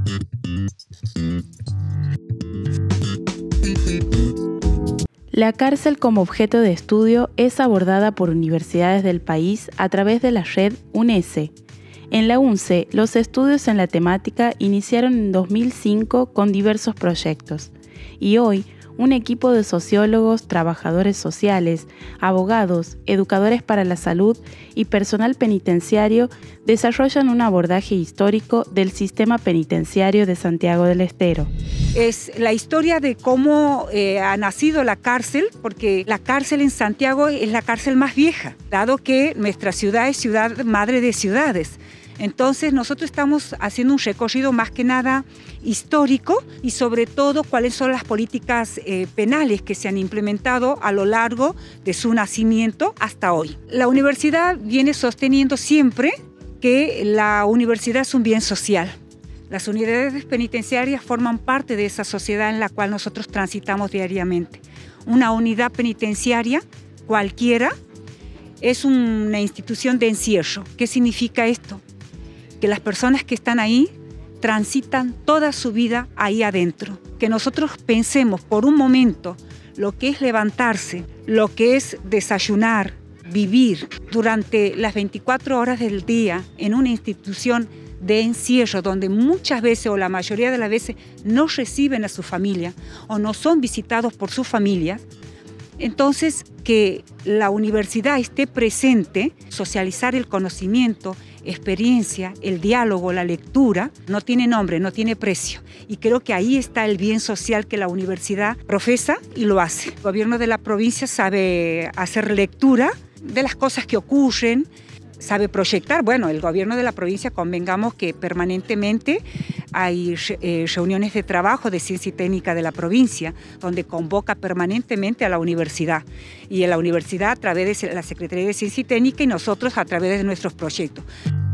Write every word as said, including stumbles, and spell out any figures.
La cárcel como objeto de estudio es abordada por universidades del país a través de la red UNESE. En la UNCE, los estudios en la temática iniciaron en dos mil cinco con diversos proyectos, y hoy un equipo de sociólogos, trabajadores sociales, abogados, educadores para la salud y personal penitenciario desarrollan un abordaje histórico del sistema penitenciario de Santiago del Estero. Es la historia de cómo eh, ha nacido la cárcel, porque la cárcel en Santiago es la cárcel más vieja, dado que nuestra ciudad es ciudad madre de ciudades. Entonces nosotros estamos haciendo un recorrido más que nada histórico y sobre todo cuáles son las políticas eh, penales que se han implementado a lo largo de su nacimiento hasta hoy. La universidad viene sosteniendo siempre que la universidad es un bien social. Las unidades penitenciarias forman parte de esa sociedad en la cual nosotros transitamos diariamente. Una unidad penitenciaria cualquiera es una institución de encierro. ¿Qué significa esto? Que las personas que están ahí transitan toda su vida ahí adentro. Que nosotros pensemos por un momento lo que es levantarse, lo que es desayunar, vivir durante las veinticuatro horas del día en una institución de encierro donde muchas veces o la mayoría de las veces no reciben a su familia o no son visitados por sus familias. Entonces, que la universidad esté presente, socializar el conocimiento, experiencia, el diálogo, la lectura, no tiene nombre, no tiene precio. Y creo que ahí está el bien social que la universidad profesa y lo hace. El gobierno de la provincia sabe hacer lectura de las cosas que ocurren, sabe proyectar. Bueno, el gobierno de la provincia, convengamos que permanentemente hay eh, reuniones de trabajo de ciencia y técnica de la provincia, donde convoca permanentemente a la universidad. Y a la universidad a través de la Secretaría de Ciencia y Técnica y nosotros a través de nuestros proyectos.